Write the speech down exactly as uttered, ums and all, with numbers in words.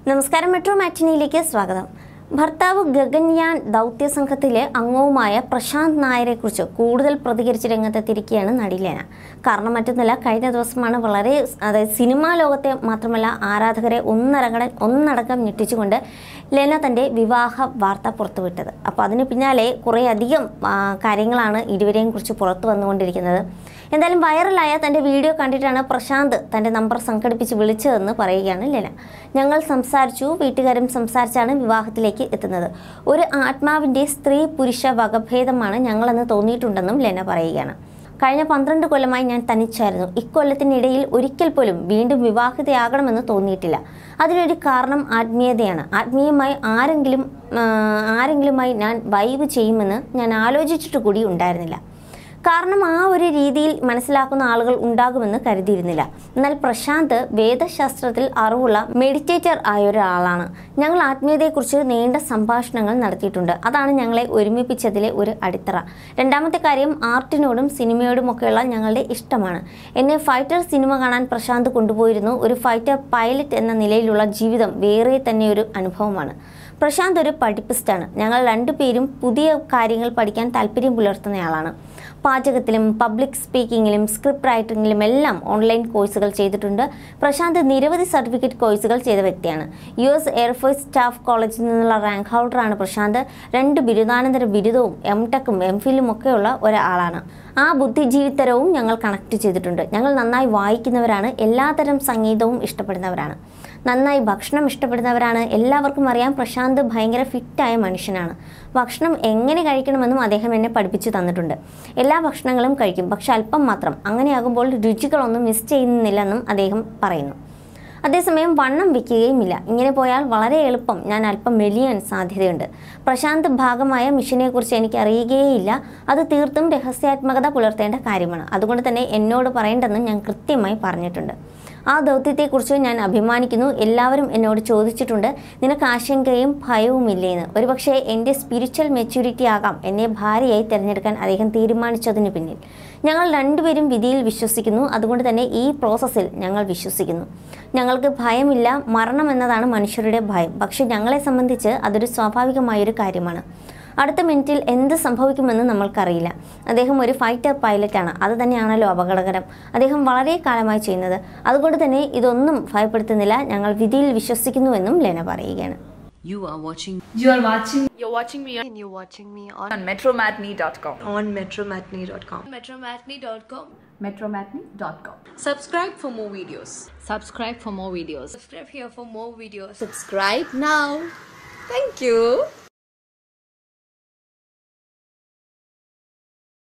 നമസ്കാരം, മെട്രോ മാറ്റിനിയിലേക്ക് സ്വാഗതം. ഭർത്താവ് ഗഗൻയാൻ ദൗത്യ സംഘത്തിലെ അംഗവുമായ പ്രശാന്ത് നായരെക്കുറിച്ച് കൂടുതൽ പ്രതികരിച്ച് രംഗത്തെത്തിയിരിക്കുകയാണ് നടി ലെന. കാരണം മറ്റൊന്നുമല്ല, കഴിഞ്ഞ ദിവസമാണ് വളരെ അതായത് സിനിമാ ലോകത്തെ മാത്രമല്ല ആരാധകരെ ഒന്നടങ്കം ഒന്നടങ്കം ഞെട്ടിച്ചുകൊണ്ട് ലെന തൻ്റെ വിവാഹ വാർത്ത പുറത്തുവിട്ടത്. അപ്പോൾ അതിന് പിന്നാലെ കുറേ അധികം കാര്യങ്ങളാണ് ഇരുവരെയും കുറിച്ച് പുറത്തു വന്നുകൊണ്ടിരിക്കുന്നത്. എന്തായാലും വൈറലായ തൻ്റെ വീഡിയോ കണ്ടിട്ടാണ് പ്രശാന്ത് തൻ്റെ നമ്പർ സംഘടിപ്പിച്ച് വിളിച്ചതെന്ന് പറയുകയാണ് ലെന. ഞങ്ങൾ സംസാരിച്ചു, വീട്ടുകാരും സംസാരിച്ചാണ് വിവാഹത്തിലേക്ക് എത്തുന്നത്. ഒരു ആത്മാവിൻ്റെ സ്ത്രീ പുരുഷ വകഭേദമാണ് ഞങ്ങളെന്ന് തോന്നിയിട്ടുണ്ടെന്നും ലെന പറയുകയാണ്. കഴിഞ്ഞ പന്ത്രണ്ട് കൊല്ലമായി ഞാൻ തനിച്ചായിരുന്നു. ഇക്കൊല്ലത്തിനിടയിൽ ഒരിക്കൽ പോലും വീണ്ടും വിവാഹിതയാകണമെന്ന് തോന്നിയിട്ടില്ല. അതിനൊരു കാരണം ആത്മീയതയാണ്. ആത്മീയമായി ആരെങ്കിലും ആരെങ്കിലുമായി ഞാൻ വൈബ് ചെയ്യുമെന്ന് ഞാൻ ആലോചിച്ചിട്ട് കൂടി ഉണ്ടായിരുന്നില്ല. കാരണം ആ ഒരു രീതിയിൽ മനസ്സിലാക്കുന്ന ആളുകൾ ഉണ്ടാകുമെന്ന് കരുതിയിരുന്നില്ല. എന്നാൽ പ്രശാന്ത് വേദശാസ്ത്രത്തിൽ അറിവുള്ള മെഡിറ്റേറ്റർ ആയ ഒരാളാണ്. ഞങ്ങൾ ആത്മീയതയെക്കുറിച്ച് നീണ്ട സംഭാഷണങ്ങൾ നടത്തിയിട്ടുണ്ട്. അതാണ് ഞങ്ങളെ ഒരുമിപ്പിച്ചതിലെ ഒരു അടിത്തറ. രണ്ടാമത്തെ കാര്യം, ആർട്ടിനോടും സിനിമയോടുമൊക്കെയുള്ള ഞങ്ങളുടെ ഇഷ്ടമാണ്. എന്നെ ഫൈറ്റർ സിനിമ കാണാൻ പ്രശാന്ത് കൊണ്ടുപോയിരുന്നു. ഒരു ഫൈറ്റർ പൈലറ്റ് എന്ന നിലയിലുള്ള ജീവിതം വേറെ തന്നെ ഒരു അനുഭവമാണ്. പ്രശാന്ത് ഒരു പഠിപ്പിസ്റ്റാണ്. ഞങ്ങൾ രണ്ടുപേരും പുതിയ കാര്യങ്ങൾ പഠിക്കാൻ താല്പര്യം പുലർത്തുന്നയാളാണ്. പാചകത്തിലും പബ്ലിക് സ്പീക്കിങ്ങിലും സ്ക്രിപ്റ്റ് റൈറ്റിങ്ങിലും എല്ലാം ഓൺലൈൻ കോഴ്സുകൾ ചെയ്തിട്ടുണ്ട്. പ്രശാന്ത് നിരവധി സർട്ടിഫിക്കറ്റ് കോഴ്സുകൾ ചെയ്ത വ്യക്തിയാണ്. യു എസ് എയർഫോഴ്സ് സ്റ്റാഫ് കോളേജിൽ നിന്നുള്ള റാങ്ക് ഹോൾഡറാണ് പ്രശാന്ത്. രണ്ട് ബിരുദാനന്തര ബിരുദവും എം ടെക്കും എം ഫിലും ഒക്കെയുള്ള ഒരാളാണ്. ആ ബുദ്ധിജീവിതരവും ഞങ്ങൾ കണക്ട് ചെയ്തിട്ടുണ്ട്. ഞങ്ങൾ നന്നായി വായിക്കുന്നവരാണ്. എല്ലാതരം സംഗീതവും ഇഷ്ടപ്പെടുന്നവരാണ്. നന്നായി ഭക്ഷണം ഇഷ്ടപ്പെടുന്നവരാണ്. എല്ലാവർക്കും അറിയാം പ്രശാന്ത് ഭയങ്കര ഫിറ്റായ മനുഷ്യനാണ്. ഭക്ഷണം എങ്ങനെ കഴിക്കണമെന്നും അദ്ദേഹം എന്നെ പഠിപ്പിച്ചു തന്നിട്ടുണ്ട്. എല്ലാ ഭക്ഷണങ്ങളും കഴിക്കും, പക്ഷെ അല്പം മാത്രം. അങ്ങനെയാകുമ്പോൾ രുചികളൊന്നും മിസ് ചെയ്യുന്നില്ലെന്നും അദ്ദേഹം പറയുന്നു. അതേസമയം വണ്ണം വയ്ക്കുകയുമില്ല. ഇങ്ങനെ പോയാൽ വളരെ എളുപ്പം ഞാൻ അല്പം മെലിയാൻ സാധ്യതയുണ്ട്. പ്രശാന്ത് ഭാഗമായ മിഷനെക്കുറിച്ച് എനിക്ക് അറിയുകയില്ല. അത് തീർത്തും രഹസ്യാത്മകത പുലർത്തേണ്ട കാര്യമാണ്. അതുകൊണ്ട് തന്നെ എന്നോട് പറയേണ്ടെന്ന് ഞാൻ കൃത്യമായി പറഞ്ഞിട്ടുണ്ട്. ആ ദൗത്യത്തെക്കുറിച്ച് ഞാൻ അഭിമാനിക്കുന്നു. എല്ലാവരും എന്നോട് ചോദിച്ചിട്ടുണ്ട്, നിനക്ക് ആശങ്കയും ഭയവുമില്ലേന്ന്. ഒരുപക്ഷെ എൻ്റെ സ്പിരിച്വൽ മെച്യൂരിറ്റി ആകാം എന്നെ ഭാര്യയായി തിരഞ്ഞെടുക്കാൻ അദ്ദേഹം തീരുമാനിച്ചതിന് പിന്നിൽ. ഞങ്ങൾ രണ്ടുപേരും വിധിയിൽ വിശ്വസിക്കുന്നു. അതുകൊണ്ട് തന്നെ ഈ പ്രോസസ്സിൽ ഞങ്ങൾ വിശ്വസിക്കുന്നു. ഞങ്ങൾക്ക് ഭയമില്ല. മരണം എന്നതാണ് മനുഷ്യരുടെ ഭയം. പക്ഷെ ഞങ്ങളെ സംബന്ധിച്ച് അതൊരു സ്വാഭാവികമായൊരു കാര്യമാണ്. അടുത്ത മിനിറ്റിൽ എന്ത് സംഭവിക്കുമെന്ന് നമ്മൾക്കറിയില്ല. അദ്ദേഹം ഒരു ഫൈറ്റർ പൈലറ്റാണ്. അത് തന്നെയാണല്ലോ അപകടകരം. അദ്ദേഹം വളരെ കാലമായി ചെയ്യുന്നത്. അതുകൊണ്ട് തന്നെ ഇതൊന്നും ഭയപ്പെടുത്തുന്നില്ല. ഞങ്ങൾ വിധിയിൽ വിശ്വസിക്കുന്നുവെന്നും ലെന പറയുകയാണ്. You are watching. You are watching. You're watching me. And you're watching me on, on metro matinee dot com. On metro matinee dot com. metro matinee dot com. metro matinee dot com. Subscribe for more videos. Subscribe for more videos. Subscribe here for more videos. Subscribe now. Thank you.